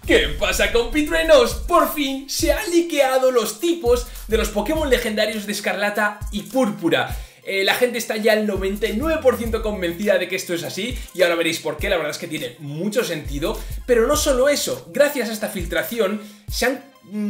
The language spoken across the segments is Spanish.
¿Qué pasa, compitruenos? Por fin se han liqueado los tipos de los Pokémon legendarios de Escarlata y Púrpura. La gente está ya al 99% convencida de que esto es así y ahora veréis por qué. La verdad es que tiene mucho sentido. Pero no solo eso, gracias a esta filtración se han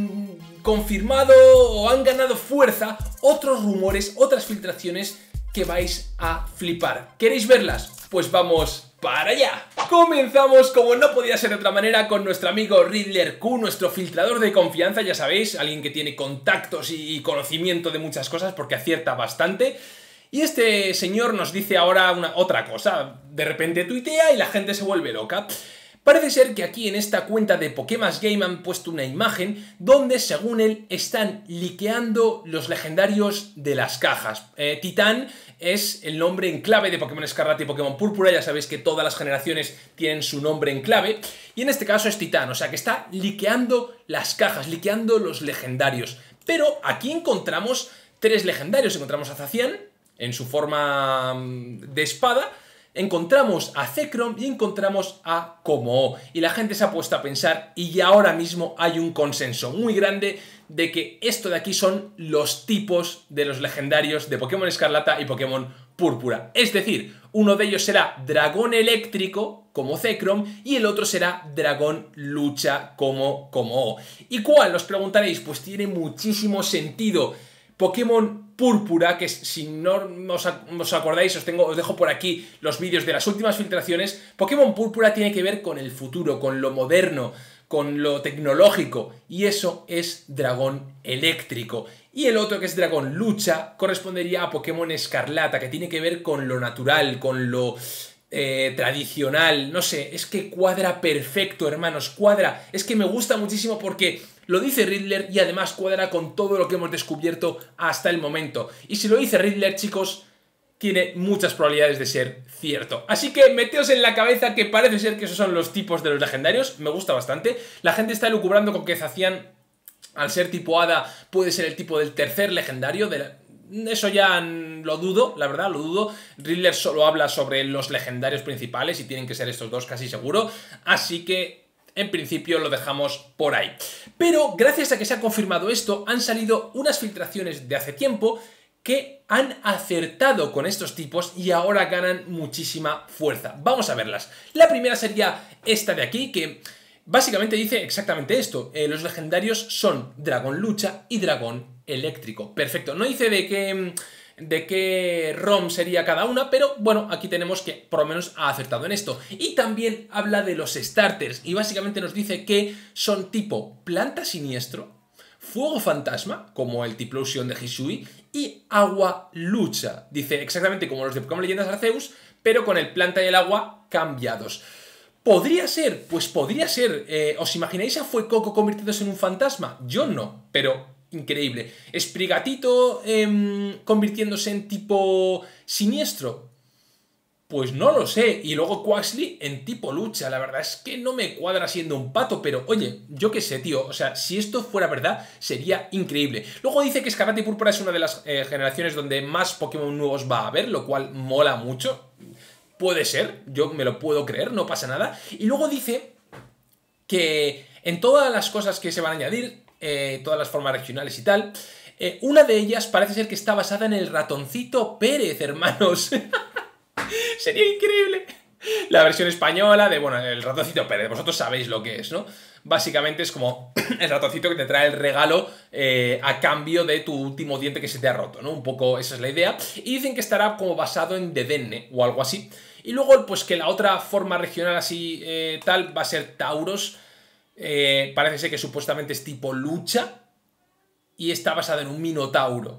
confirmado o han ganado fuerza otros rumores, otras filtraciones que vais a flipar. ¿Queréis verlas? Pues vamos para allá. Comenzamos, como no podía ser de otra manera, con nuestro amigo Riddler Q, nuestro filtrador de confianza, ya sabéis, alguien que tiene contactos y conocimiento de muchas cosas porque acierta bastante. Y este señor nos dice ahora otra cosa. De repente tuitea y la gente se vuelve loca. Parece ser que aquí en esta cuenta de Pokémas Game han puesto una imagen donde, según él, están liqueando los legendarios de las cajas. Titán es el nombre en clave de Pokémon Escarlata y Pokémon Púrpura. Ya sabéis que todas las generaciones tienen su nombre en clave. Y en este caso es Titán, o sea que está liqueando las cajas, liqueando los legendarios. Pero aquí encontramos tres legendarios. Encontramos a Zacian en su forma de espada, encontramos a Zekrom y encontramos a Kommo-o. Y la gente se ha puesto a pensar y ahora mismo hay un consenso muy grande de que esto de aquí son los tipos de los legendarios de Pokémon Escarlata y Pokémon Púrpura. Es decir, uno de ellos será Dragón Eléctrico, como Zekrom, y el otro será Dragón Lucha, como Kommo-o. ¿Y cuál? Os preguntaréis. Pues tiene muchísimo sentido. Pokémon Púrpura, que si no os acordáis, os dejo por aquí los vídeos de las últimas filtraciones. Pokémon Púrpura tiene que ver con el futuro, con lo moderno, con lo tecnológico, y eso es Dragón Eléctrico. Y el otro, que es Dragón Lucha, correspondería a Pokémon Escarlata, que tiene que ver con lo natural, con lo tradicional. No sé, es que cuadra perfecto, hermanos, cuadra. Es que me gusta muchísimo porque lo dice Riddler y además cuadra con todo lo que hemos descubierto hasta el momento. Y si lo dice Riddler, chicos, tiene muchas probabilidades de ser cierto. Así que meteos en la cabeza que parece ser que esos son los tipos de los legendarios. Me gusta bastante. La gente está elucubrando con que Zacian, al ser tipo Hada, puede ser el tipo del tercer legendario. Eso ya lo dudo, la verdad, lo dudo. Riddler solo habla sobre los legendarios principales y tienen que ser estos dos casi seguro. Así que en principio lo dejamos por ahí. Pero gracias a que se ha confirmado esto, han salido unas filtraciones de hace tiempo que han acertado con estos tipos y ahora ganan muchísima fuerza. Vamos a verlas. La primera sería esta de aquí, que básicamente dice exactamente esto. Los legendarios son Dragón Lucha y Dragón Eléctrico. Perfecto. No dice de qué ROM sería cada una, pero bueno, aquí tenemos que por lo menos ha acertado en esto. Y también habla de los starters y básicamente nos dice que son tipo Planta Siniestro, Fuego Fantasma, como el Typhlosion de Hisui, y Agua Lucha. Dice exactamente como los de Pokémon Leyendas Arceus, pero con el planta y el agua cambiados. ¿Podría ser? Pues podría ser. ¿Os imagináis a Fuecoco convirtiéndose en un fantasma? Yo no, pero increíble. ¿Sprigatito convirtiéndose en tipo siniestro? Pues no lo sé. Y luego Quaxly en tipo lucha. La verdad es que no me cuadra siendo un pato, pero oye, yo qué sé, tío. O sea, si esto fuera verdad, sería increíble. Luego dice que Escarlata y Púrpura es una de las generaciones donde más Pokémon nuevos va a haber, lo cual mola mucho. Puede ser, yo me lo puedo creer, no pasa nada. Y luego dice que en todas las cosas que se van a añadir, todas las formas regionales y tal, una de ellas parece ser que está basada en el ratoncito Pérez, hermanos. Sería increíble. La versión española de, bueno, el ratoncito Pérez, vosotros sabéis lo que es, ¿no? Básicamente es como el ratoncito que te trae el regalo a cambio de tu último diente que se te ha roto, ¿no? Un poco esa es la idea. Y dicen que estará como basado en Dedenne o algo así. Y luego, pues que la otra forma regional así tal va a ser Tauros. Parece ser que supuestamente es tipo lucha y está basado en un Minotauro.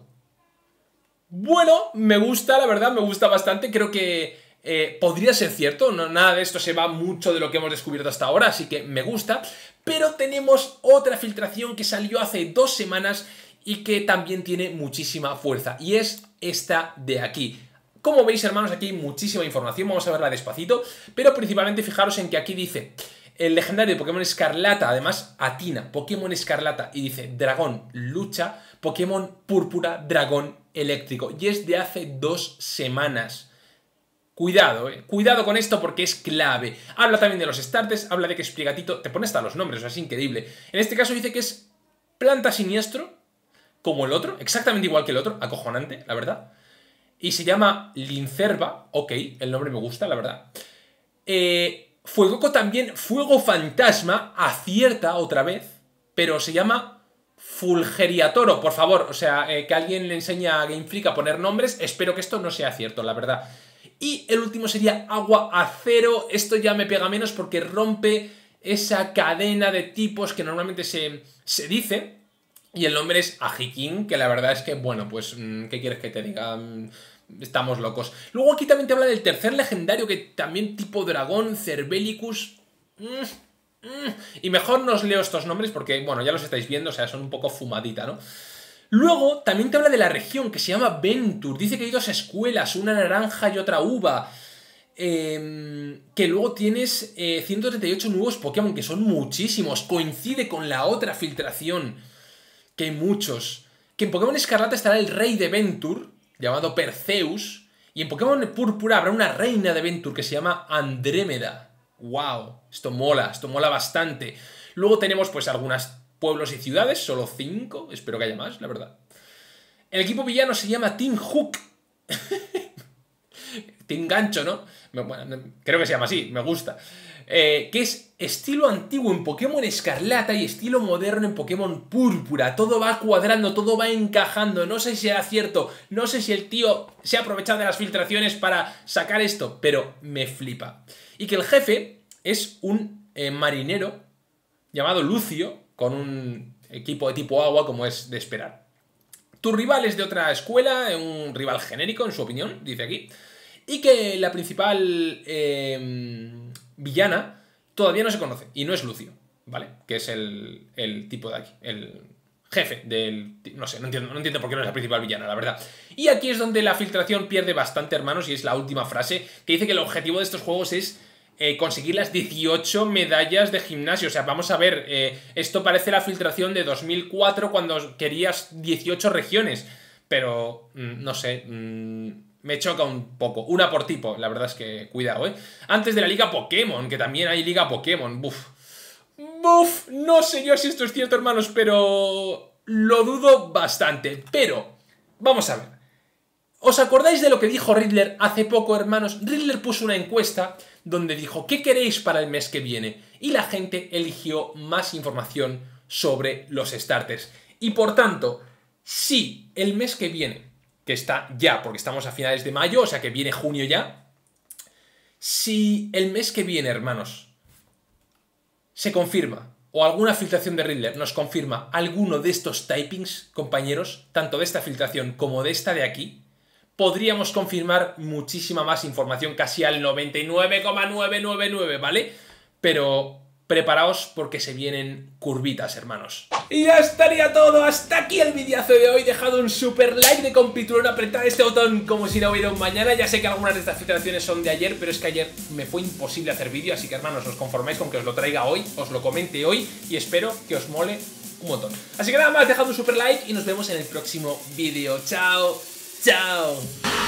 Bueno, me gusta, la verdad, me gusta bastante. Creo que podría ser cierto. No, nada de esto se va mucho de lo que hemos descubierto hasta ahora, así que me gusta. Pero tenemos otra filtración que salió hace 2 semanas y que también tiene muchísima fuerza. Y es esta de aquí. Como veis, hermanos, aquí hay muchísima información. Vamos a verla despacito. Pero principalmente fijaros en que aquí dice el legendario de Pokémon Escarlata, además atina Pokémon Escarlata y dice Dragón Lucha, Pokémon Púrpura, Dragón Eléctrico. Y es de hace 2 semanas. Cuidado, cuidado con esto porque es clave. Habla también de los starters, habla de que Sprigatito, te pone hasta los nombres, o sea, es increíble. En este caso dice que es planta siniestro, como el otro, exactamente igual que el otro, acojonante, la verdad. Y se llama Lincerva, ok, el nombre me gusta, la verdad. Fuegoco también, Fuego Fantasma, acierta otra vez, pero se llama Fulgeriatoro, por favor, o sea, que alguien le enseñe a Game Freak a poner nombres, espero que esto no sea cierto, la verdad. Y el último sería Agua Acero, esto ya me pega menos porque rompe esa cadena de tipos que normalmente se dice, y el nombre es Ajikin, que la verdad es que, bueno, pues, ¿qué quieres que te diga? Estamos locos. Luego aquí también te habla del tercer legendario, que también tipo dragón, Cervelicus. Y mejor no os leo estos nombres porque, bueno, ya los estáis viendo, o sea, son un poco fumadita, ¿no? Luego también te habla de la región, que se llama Ventur. Dice que hay dos escuelas, una naranja y otra uva. Que luego tienes 138 nuevos Pokémon, que son muchísimos. Coincide con la otra filtración, que hay muchos. Que en Pokémon Escarlata estará el rey de Ventur, llamado Perseus. Y en Pokémon Púrpura habrá una reina de Ventur que se llama Andrémeda. ¡Wow! Esto mola bastante. Luego tenemos pues algunos pueblos y ciudades, solo 5. Espero que haya más, la verdad. El equipo villano se llama Team Hook. Team Gancho, ¿no? Bueno, creo que se llama así, me gusta. Que es estilo antiguo en Pokémon Escarlata y estilo moderno en Pokémon Púrpura. Todo va cuadrando, todo va encajando. No sé si será cierto, no sé si el tío se ha aprovechado de las filtraciones para sacar esto, pero me flipa. Y que el jefe es un marinero llamado Lucio, con un equipo de tipo agua, como es de esperar. Tu rival es de otra escuela, un rival genérico, en su opinión, dice aquí. Y que la principal villana todavía no se conoce, y no es Lucio, ¿vale? Que es el tipo de aquí, el jefe del... No sé, no entiendo por qué no es la principal villana, la verdad. Y aquí es donde la filtración pierde bastante, hermanos, y es la última frase, que dice que el objetivo de estos juegos es conseguir las 18 medallas de gimnasio. O sea, vamos a ver, esto parece la filtración de 2004 cuando querías 18 regiones, pero no sé... me choca un poco. Una por tipo, la verdad es que cuidado, ¿eh? Antes de la Liga Pokémon, que también hay Liga Pokémon. Buf. No sé yo si esto es cierto, hermanos, pero lo dudo bastante. Pero, vamos a ver. ¿Os acordáis de lo que dijo Riddler hace poco, hermanos? Riddler puso una encuesta donde dijo, ¿qué queréis para el mes que viene? Y la gente eligió más información sobre los starters. Y por tanto, si el mes que viene, que está ya, porque estamos a finales de mayo, o sea que viene junio ya. Si el mes que viene, hermanos, se confirma, o alguna filtración de Riddler nos confirma alguno de estos typings, compañeros, tanto de esta filtración como de esta de aquí, podríamos confirmar muchísima más información, casi al 99,999, ¿vale? Pero... preparaos porque se vienen curvitas, hermanos. Y ya estaría todo. Hasta aquí el videazo de hoy. Dejad un super like de compitulón, apretad este botón como si no hubiera un mañana. Ya sé que algunas de estas filtraciones son de ayer, pero es que ayer me fue imposible hacer vídeo, así que, hermanos, os conformáis con que os lo traiga hoy, os lo comente hoy y espero que os mole un montón. Así que nada más, dejad un super like y nos vemos en el próximo vídeo. Chao, chao.